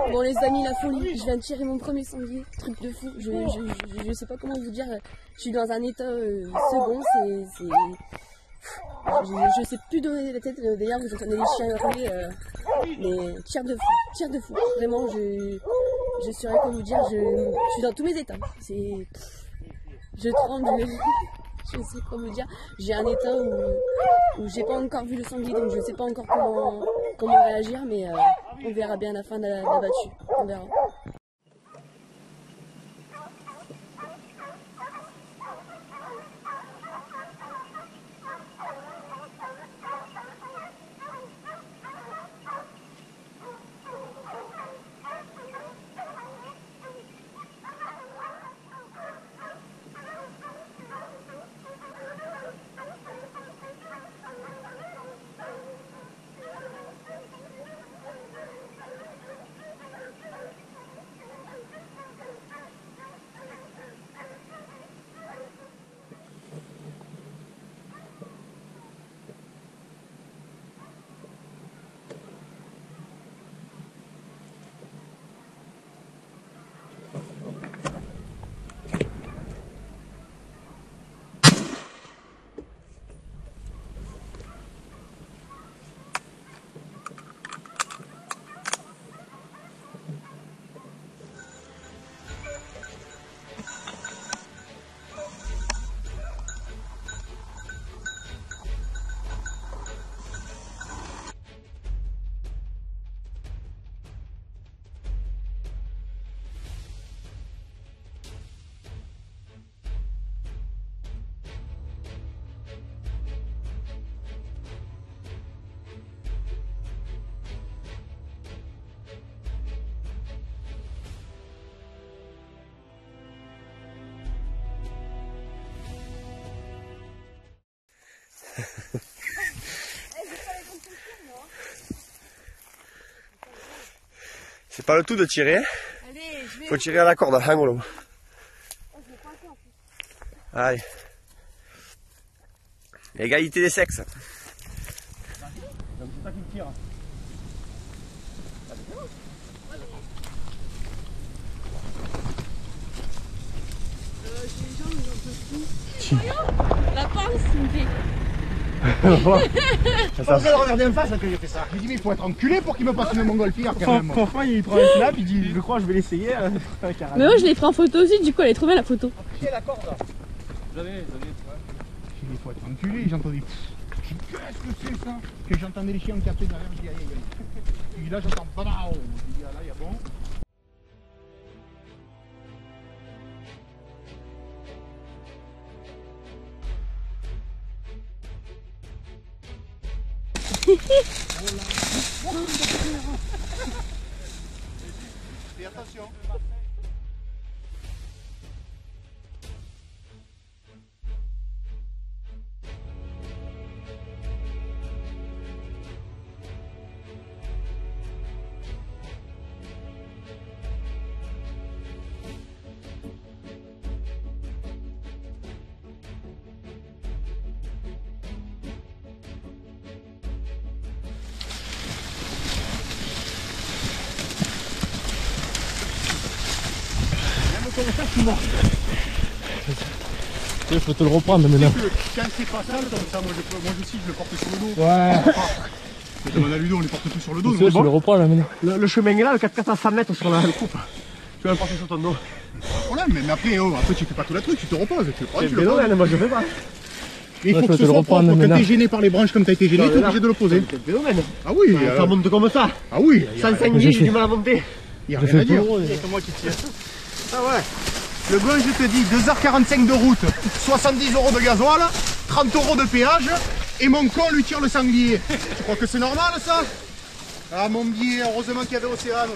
Bon les amis, la folie, je viens de tirer mon premier sanglier, truc de fou, je sais pas comment vous dire, je suis dans un état second, je sais plus donner la tête, d'ailleurs vous entendez les chiens hurler, mais tir de fou, vraiment je saurais quoi vous dire, je suis dans tous mes états, je tremble, je sais quoi vous dire, j'ai un état où j'ai pas encore vu le sanglier, donc je sais pas encore comment réagir, mais on verra bien à la fin de la battue, on verra. C'est pas le tout de tirer. Allez, Faut tirer à la corde, hein, Golo. Allez. Égalité des sexes. C'est ça qui me tire. Les gens, ils en peuvent plus. La pince, il me fait. Je pense qu'elle regardait en face que j'ai fait ça. Je lui dis mais il faut être enculé pour qu'il me passe une montgolfière quand même. Franchement il prend un snap, il dit je crois je vais l'essayer. Mais moi je l'ai pris en photo aussi, du coup elle est trop belle la photo. La corde. J'avais. Il faut être enculé, j'ai entendu. Qu'est-ce que c'est ça? Que j'entendais les chiens me taper derrière, je dis aïe aïe aïe. Et là j'entends babao. Je dis ah là il y a bon. Fais attention. Il faut te le reprendre maintenant. Quand c'est pas sale comme ça, moi aussi je le porte sur le dos. Ouais. Je demande à Ludo, on les porte tous sur le dos. Tu le reprends là maintenant. Le chemin est là, le 4x4 à 100 mètres sur la coupe. Tu vas le porter sur ton dos. Voilà, mais après, après tu fais pas tout la truc, tu te reposes. Tu le prends, tu le poses. Moi je fais pas. Il faut que ce soit propre. Quand t'es gêné par les branches comme t'as été gêné, t'es obligé de le poser. Ah oui. Ça monte comme ça. Ah oui. Sans sanglier, j'ai du mal à monter. Il n'y a rien à dire. C'est moi qui tire. Ah ouais. Le bon, je te dis, 2h45 de route, 70 € de gasoil, 30 € de péage, et mon con lui tire le sanglier. Tu crois que c'est normal ça? Ah mon billet, heureusement qu'il y avait Océane.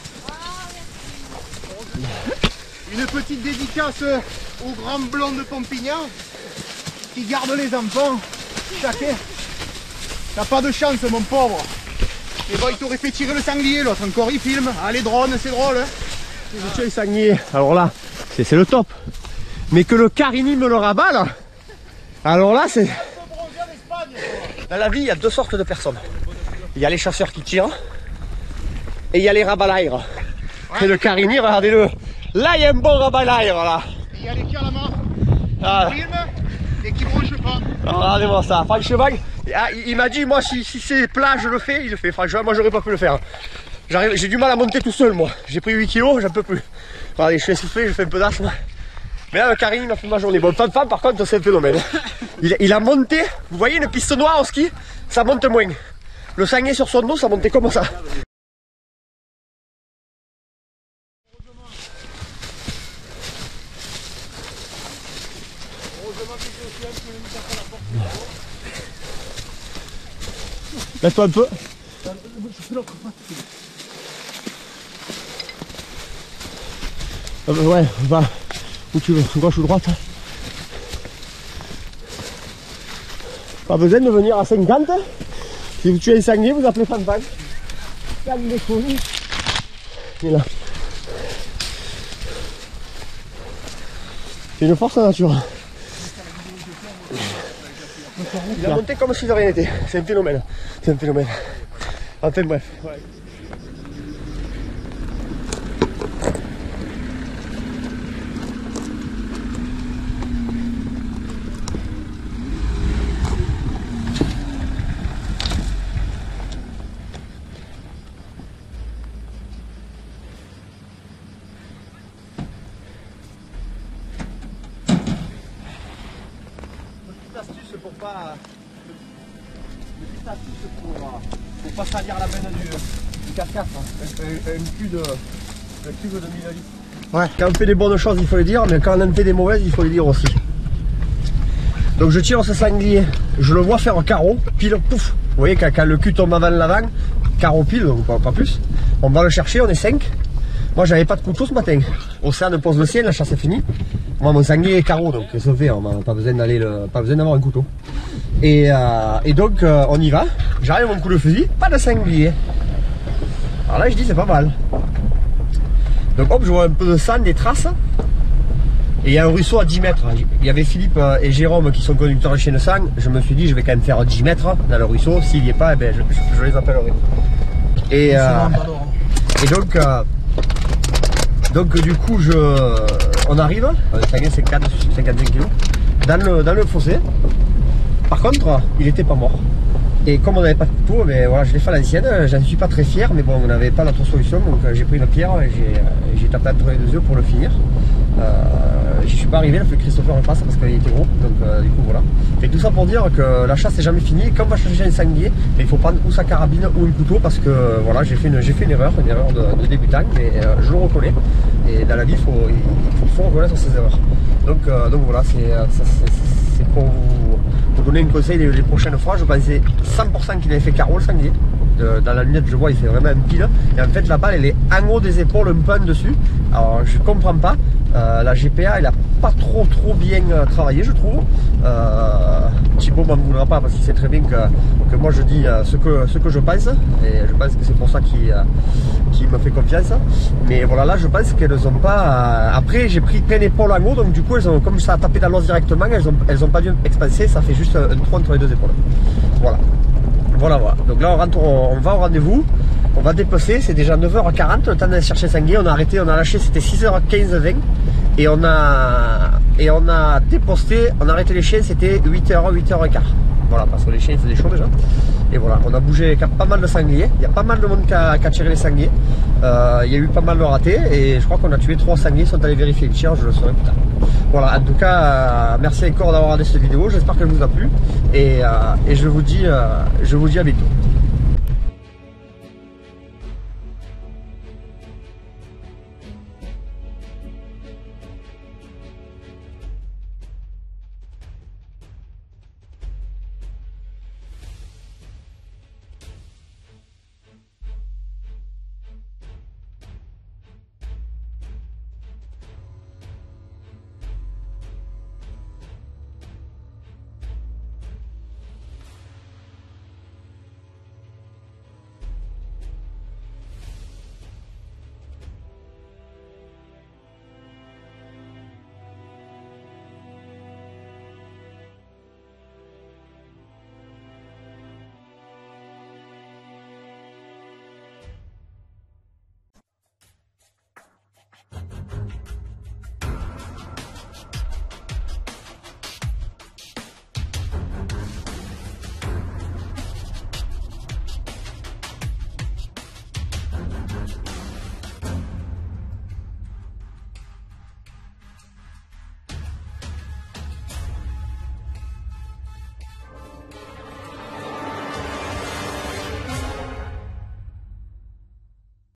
Une petite dédicace au grand blond de Pompignan qui garde les enfants. Chacun. T'as pas de chance mon pauvre. Et bon, il t'aurait fait tirer le sanglier, l'autre encore il filme. Ah les drones, c'est drôle hein. Je tire le sanglier. Alors là, c'est le top. Mais que le Carini me le rabale, alors là c'est... Dans la vie, il y a deux sortes de personnes. Il y a les chasseurs qui tirent et il y a les rabalaires. Ouais. C'est le Carini, regardez-le. Là, il y a un bon rabalaire, là. Il y a les calmars Ah. qui filment et qui bronchent pas. Regardez-moi ça. Franchement, il m'a dit, moi, si c'est plat, je le fais. Il le fait. Franchement, moi, j'aurais pas pu le faire. J'ai du mal à monter tout seul, moi. J'ai pris 8 kilos, j'en peux plus. Regardez, je suis essoufflé, je fais un peu d'asthme. Mais là, le Carini m'a fait ma journée. Bon, fan, par contre, c'est un phénomène. Il a monté, vous voyez, une piste noire au ski, ça monte moins. Le sanglier sur son dos, ça montait comme ça. Laisse-toi un peu. Ouais, va où tu veux, gauche ou droite. Pas besoin de venir à 50. Si vous tuez un sanglier, vous appelez Fanfan. Il est là. C'est une force en nature. Il a monté comme si de rien n'était. C'est un phénomène. C'est un phénomène. Enfin bref. Ouais. Pour pas salir la benne du cascade, un cul de 1000 litres. Ouais, quand on fait des bonnes choses, il faut les dire, mais quand on en fait des mauvaises, il faut les dire aussi. Donc je tire ce sanglier, je le vois faire un carreau, pile, pouf. Vous voyez, quand le cul tombe avant l'avant, carreau pile, donc pas plus. On va le chercher, on est 5. Moi, j'avais pas de couteau ce matin. Océane pose le ciel, la chasse est finie. Moi, mon sanglier est carreau, donc ça fait, on n'a pas besoin d'avoir un couteau. Et donc, on y va. J'arrive mon coup de fusil, pas de sanglier. Alors là, je dis, c'est pas mal. Donc, hop, je vois un peu de sang, des traces. Et il y a un ruisseau à 10 mètres. Il y avait Philippe et Jérôme qui sont conducteurs de chien de sang. Je me suis dit, je vais quand même faire 10 mètres dans le ruisseau. S'il n'y est pas, eh ben, je les appellerai. Et donc du coup, on arrive, le sanglier c'est 55 kg, dans le fossé. Par contre, il n'était pas mort. Et comme on n'avait pas de couteau, mais voilà, je l'ai fait à l'ancienne, j'en suis pas très fier, mais bon, on n'avait pas d'autre solution, donc j'ai pris une pierre et j'ai tapé entre les deux yeux pour le finir. Je suis pas arrivé, il a fait que Christopher le fasse parce qu'il était gros, donc du coup voilà. Et tout ça pour dire que la chasse n'est jamais finie. Quand on va chercher un sanglier, il faut prendre ou sa carabine ou un couteau parce que voilà, j'ai fait une erreur de débutant, mais je le reconnais. Et dans la vie, il faut reconnaître ses erreurs. Donc voilà, c'est pour vous donner un conseil les prochaines fois. Je pensais 100% qu'il avait fait carreau le sanglier. Dans la lunette, je vois, il fait vraiment un pile. Et en fait, la balle, elle est en haut des épaules, un peu en dessus. Alors, je comprends pas. La GPA, elle a pas trop bien travaillé, je trouve. Thibaut m'en voudra pas parce qu'il sait très bien que moi je dis ce que je pense. Et je pense que c'est pour ça qu'il me fait confiance. Mais voilà, là, je pense qu'elles ont pas. Après, j'ai pris plein épaule en haut, donc du coup, comme ça a tapé dans l'os directement, elles ont pas dû expanser. Ça fait juste un trou entre les deux épaules. Voilà. Voilà. Donc là, on va au rendez-vous. On va dépecer, c'est déjà 9h40, le temps d'aller chercher sanglier. On a arrêté, on a lâché, c'était 6h15-20. Et on a déposté, on a arrêté les chiens, c'était 8h, 8h15. Voilà, parce que les chiens, il faisait chaud déjà. Et voilà, on a bougé pas mal de sangliers. Il y a pas mal de monde qui a tiré les sangliers. Il y a eu pas mal de ratés. Et je crois qu'on a tué 3 sangliers. Ils sont allés vérifier le tir, je le saurai plus tard. Voilà, en tout cas, merci encore d'avoir regardé cette vidéo. J'espère qu'elle vous a plu. Et je vous dis à bientôt.